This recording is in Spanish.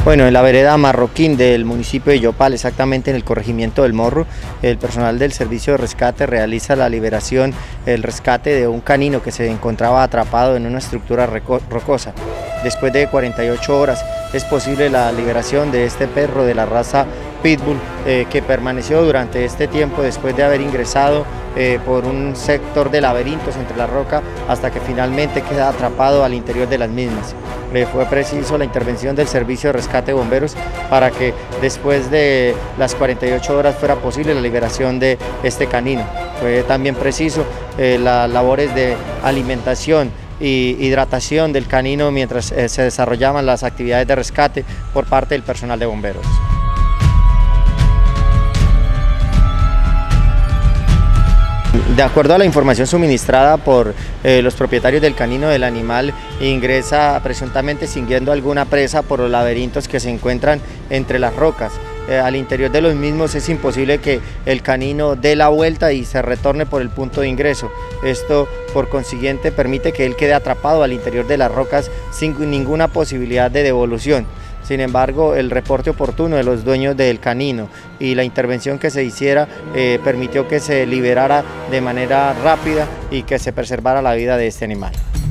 Bueno, en la vereda Marroquín del municipio de Yopal, exactamente en el corregimiento del Morro, el personal del servicio de rescate realiza la liberación, el rescate de un canino que se encontraba atrapado en una estructura rocosa. Después de 48 horas es posible la liberación de este perro de la raza Pitbull que permaneció durante este tiempo después de haber ingresado por un sector de laberintos entre la roca hasta que finalmente queda atrapado al interior de las mismas. Fue preciso la intervención del servicio de rescate de bomberos para que después de las 48 horas fuera posible la liberación de este canino. Fue también preciso las labores de alimentación y hidratación del canino mientras se desarrollaban las actividades de rescate por parte del personal de bomberos. De acuerdo a la información suministrada por los propietarios del canino, del animal ingresa presuntamente siguiendo alguna presa por los laberintos que se encuentran entre las rocas. Al interior de los mismos es imposible que el canino dé la vuelta y se retorne por el punto de ingreso. Esto, por consiguiente, permite que él quede atrapado al interior de las rocas sin ninguna posibilidad de devolución. Sin embargo, el reporte oportuno de los dueños del canino y la intervención que se hiciera permitió que se liberara de manera rápida y que se preservara la vida de este animal.